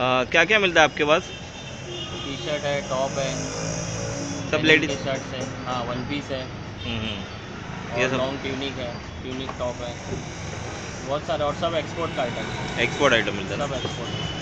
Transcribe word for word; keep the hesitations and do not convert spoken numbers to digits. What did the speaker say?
क्या क्या मिलता है आपके पास? टी शर्ट है, टॉप है, सब लेडीज लेडीज? टी शर्ट्स है, हाँ वन पीस है ये और सब लॉन्ग ट्यूनिक है, ट्यूनिक टॉप है, बहुत सारे और सब एक्सपोर्ट का आइटम है, एक्सपोर्ट आइटम मिलता है सब ना? एक्सपोर्ट है।